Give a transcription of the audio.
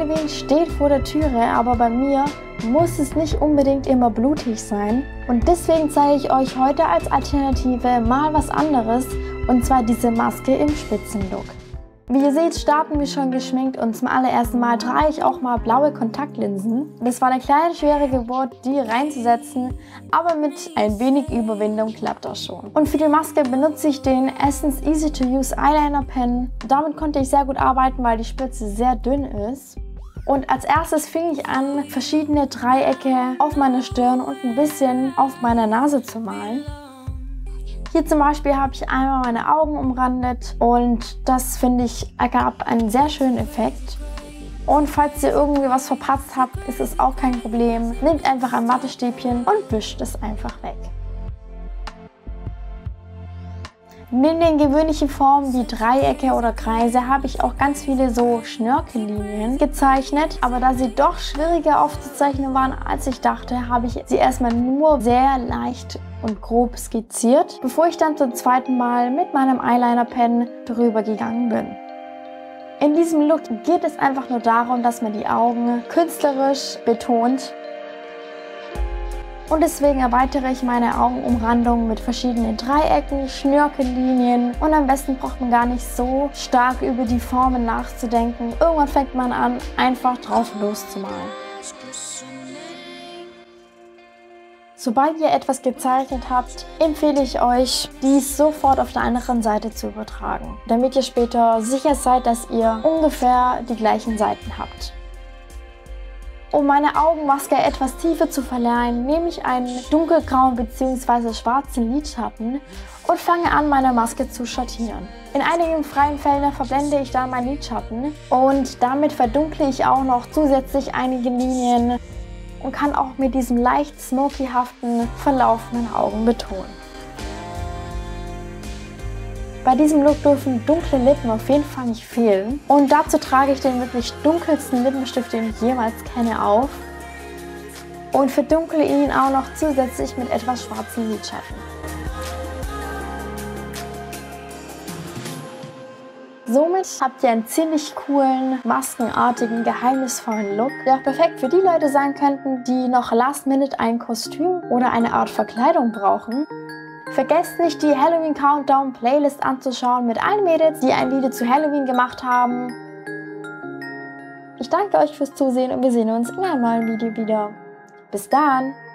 Halloween steht vor der Türe, aber bei mir muss es nicht unbedingt immer blutig sein. Und deswegen zeige ich euch heute als Alternative mal was anderes, und zwar diese Maske im Spitzenlook. Wie ihr seht, starten wir schon geschminkt und zum allerersten Mal trage ich auch mal blaue Kontaktlinsen. Das war eine kleine schwere Geburt, die reinzusetzen, aber mit ein wenig Überwindung klappt das schon. Und für die Maske benutze ich den Essence Easy to Use Eyeliner Pen. Damit konnte ich sehr gut arbeiten, weil die Spitze sehr dünn ist. Und als erstes fing ich an, verschiedene Dreiecke auf meiner Stirn und ein bisschen auf meiner Nase zu malen. Hier zum Beispiel habe ich einmal meine Augen umrandet und das, finde ich, ergab einen sehr schönen Effekt. Und falls ihr irgendwie was verpasst habt, ist es auch kein Problem. Nehmt einfach ein Wattestäbchen und wischt es einfach weg. Neben den gewöhnlichen Formen wie Dreiecke oder Kreise habe ich auch ganz viele so Schnörkellinien gezeichnet. Aber da sie doch schwieriger aufzuzeichnen waren, als ich dachte, habe ich sie erstmal nur sehr leicht und grob skizziert, bevor ich dann zum zweiten Mal mit meinem Eyeliner-Pen drüber gegangen bin. In diesem Look geht es einfach nur darum, dass man die Augen künstlerisch betont. Und deswegen erweitere ich meine Augenumrandung mit verschiedenen Dreiecken, Schnörkellinien und am besten braucht man gar nicht so stark über die Formen nachzudenken. Irgendwann fängt man an, einfach drauf loszumalen. Sobald ihr etwas gezeichnet habt, empfehle ich euch, dies sofort auf der anderen Seite zu übertragen, damit ihr später sicher seid, dass ihr ungefähr die gleichen Seiten habt. Um meine Augenmaske etwas Tiefe zu verleihen, nehme ich einen dunkelgrauen bzw. schwarzen Lidschatten und fange an, meine Maske zu schattieren. In einigen freien Fällen verblende ich dann meinen Lidschatten und damit verdunkle ich auch noch zusätzlich einige Linien und kann auch mit diesem leicht smokyhaften Verlauf meiner Augen betonen. Bei diesem Look dürfen dunkle Lippen auf jeden Fall nicht fehlen. Und dazu trage ich den wirklich dunkelsten Lippenstift, den ich jemals kenne, auf. Und verdunkle ihn auch noch zusätzlich mit etwas schwarzen Lidschatten. Somit habt ihr einen ziemlich coolen, maskenartigen, geheimnisvollen Look, der auch perfekt für die Leute sein könnten, die noch last minute ein Kostüm oder eine Art Verkleidung brauchen. Vergesst nicht, die Halloween Countdown Playlist anzuschauen mit allen Mädels, die ein Video zu Halloween gemacht haben. Ich danke euch fürs Zusehen und wir sehen uns in einem neuen Video wieder. Bis dann!